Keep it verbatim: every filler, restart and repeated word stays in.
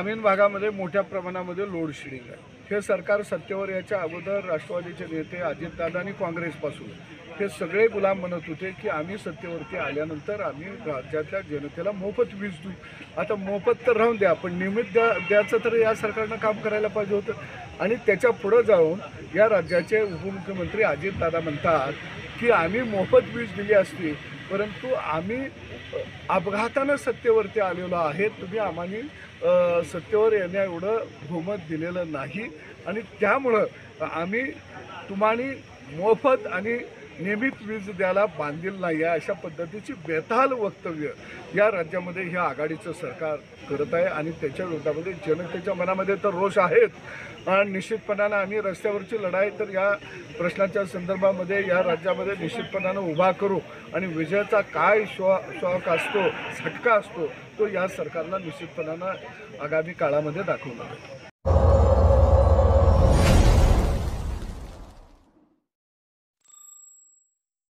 ग्रामीण भागामध्ये मोठ्या प्रमाणामध्ये लोड शेडिंग आहे। हे सरकार सत्तेवर याच्या अगोदर राष्ट्रवादीचे नेते अजितदादा आणि काँग्रेसपासून हे सगळे गुलाम म्हणत होते की आम्ही सत्तेवरती आल्यानंतर आम्ही राज्यातल्या जनतेला मोफत वीज देऊ। आता मोफत तर राहून द्या, पण नियमित द्या द्यायचं तर या सरकारनं काम करायला पाहिजे होतं। आणि त्याच्या पुढं जाऊन या राज्याचे उपमुख्यमंत्री अजितदादा म्हणतात की आम्ही मोफत वीज दिली असती, परंतु आम्ही अपघातानं सत्तेवरती आलेलो आहे, तुम्ही आम्हाला सत्तेवर येण्या एवढं बहुमत दिलेलं नाही आणि त्यामुळं आम्ही तुम्हाला मोफत आणि नियमित वीज द्यायला बांधील नाही आहे, अशा पद्धतीची बेताल वक्तव्य या राज्यामध्ये हे आघाडीचं सरकार करत आहे। आणि त्याच्या विरोधामध्ये जनतेच्या मनामध्ये तर रोष आहेच आणि निश्चितपणानं आम्ही रस्त्यावरची लढाई तर या प्रश्नाच्या संदर्भामध्ये या राज्यामध्ये निश्चितपणानं उभा करू आणि विजयाचा काय शॉ शॉक असतो, झटका असतो, तो या सरकारला निश्चितपणानं आगामी काळामध्ये दाखवणार आहे।